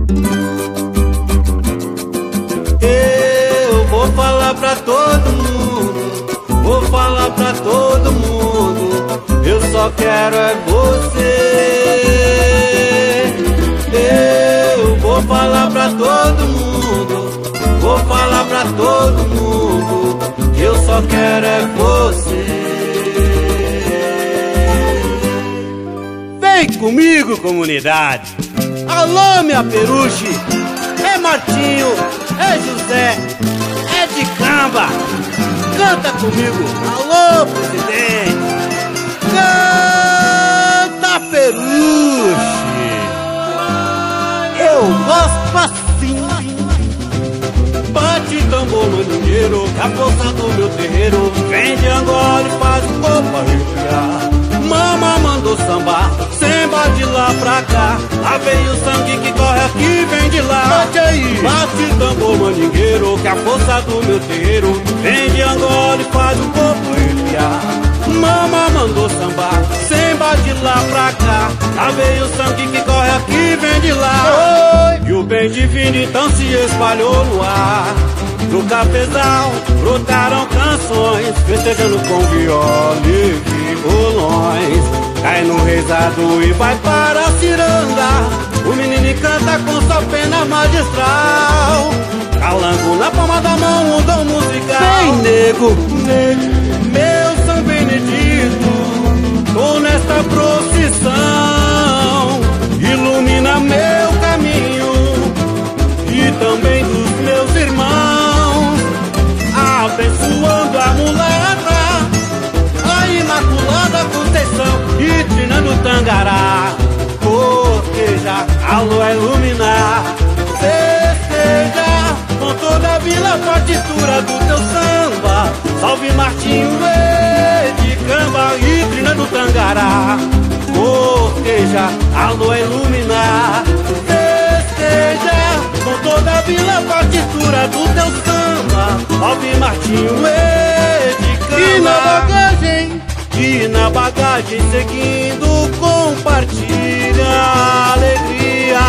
Eu vou falar pra todo mundo, vou falar pra todo mundo, eu só quero é você. Eu vou falar pra todo mundo, vou falar pra todo mundo, eu só quero é você. Vem comigo, comunidade. Alô, minha peruche. É Martinho, é José, é de Camba. Canta comigo. Alô, presidente. Canta, peruche. Eu gosto assim. Bate tambor no dinheiro, que a força do meu terreiro vem de Angola e faz o corpo arrepiar. Mama mandou sambar, samba de lá pra cá. Lá vem o sangue que corre aqui, vem de lá. Bate aí, bate tambor mandingueiro, que a força do meu terreiro vem de Angola e faz o corpo arrepiar. Mama mandou sambar, samba de lá pra cá. Lá vem o sangue que corre aqui, vem de lá. Oi. E o bem divino então se espalhou no ar. Do cafezal brotaram canções, festejando com viola e violões. Cai no rezado e vai para a ciranda. O menino canta com sua pena magistral. Calango na palma da mão, um dom musical. Vem, nego, nego, meu São Benedito, tô nesta procissão. Ilumina meu caminho e também dos meus irmãos, abençoando a mulata, a Imaculada Conceição e trinando Tangará. Corteja a lua iluminar, festeja com toda a vila a partitura do teu samba. Salve Martinho de Camba e trinando Tangará. Corteja a lua iluminar, festeja com toda a vila a partitura do teu samba. Salve Martinho de Camba. E na bagagem seguindo compartilha a alegria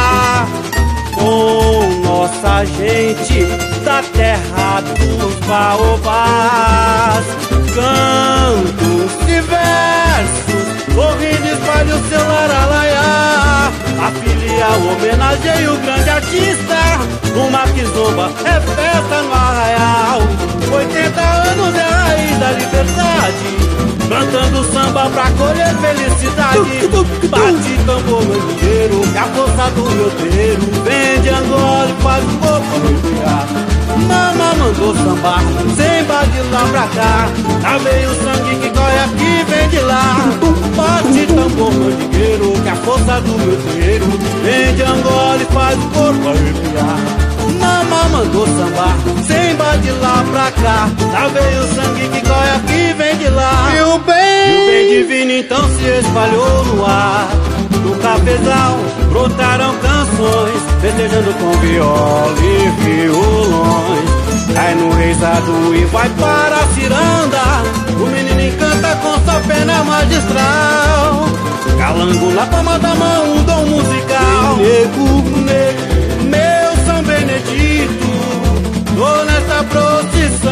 com nossa gente da terra dos baobás. Cantos e versos, sorrindo espalha o seu laralaiá. A filial homenageia o grande artista. Uma quizomba é festa no arraial. 80 anos é a raiz da liberdade, cantando samba pra colher felicidade. Bate tambor meu dinheiro, que a força do meu terreiro vem de Angola e faz o corpo arrepiar. Mama mandou sambar, samba de lá pra cá. Lá vem o sangue que corre aqui, vem de lá. Bate tambor meu dinheiro, que a força do meu terreiro vem de Angola e faz o corpo arrepiar. Mama mandou sambar, samba de lá pra cá. Lá vem o sangue que corre aqui, vem de lá. E o bem divino então se espalhou no ar. Do cafezal brotaram canções, festejando com viola e violões. Cai no rezado e vai para a ciranda. O menino encanta com sua pena magistral. Calango na palma da mão, um dom musical. Nego, nego, meu São Benedito, tô nessa procissão.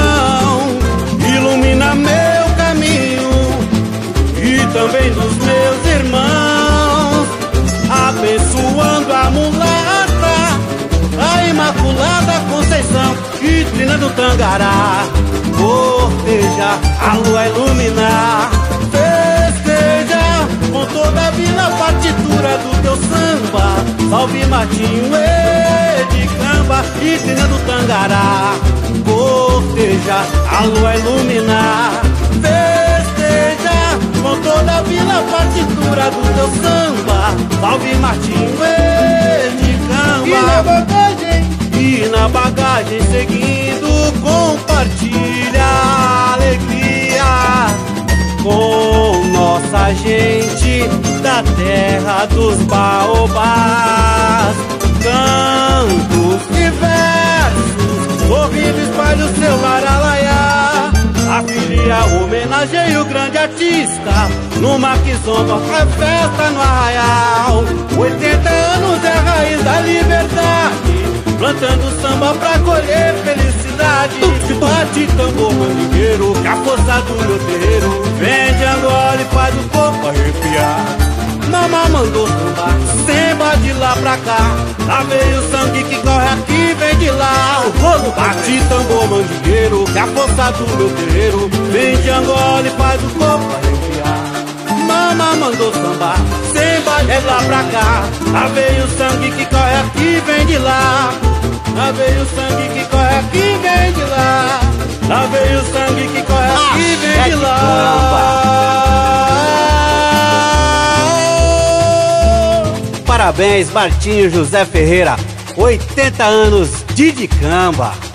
Ilumina meu caminho e também dos meus irmãos, abençoando a mulata, a Imaculada Conceição e trinando Tangará. Corteja a lua iluminar, festeja com toda a vila a partitura do teu samba. Salve Martinho de Camba e trinando Tangará. Corteja a lua iluminar, festeja com toda a vila a partitura do teu samba. Salve Martinho de Camba. E na bagagem seguindo compartilha a alegria com nossa gente da terra dos baobás. Cantos e versos, sorrindo espalha o seu laralaiá. A filial homenageia o grande artista. Numa quizomba é festa no arraial. 80 anos é a raiz da liberdade, samba pra colher felicidade. Bate tambor mandingueiro, que a força do meu terreiro vem de Angola e faz o corpo arrepiar. Mama mandou sambar, samba de lá pra cá. Lá veio o sangue que corre aqui, vem de lá. O rolo bate tambor mandingueiro, que a força do meu terreiro vem de Angola e faz o corpo arrepiar. Mama mandou sambar, samba de lá pra cá. Lá veio o sangue que corre aqui, vem de lá. Lá veio o sangue que corre aqui, vem de lá. Lá veio o sangue que corre aqui, vem de lá. Parabéns, Martinho José Ferreira, 80 anos de Dicamba.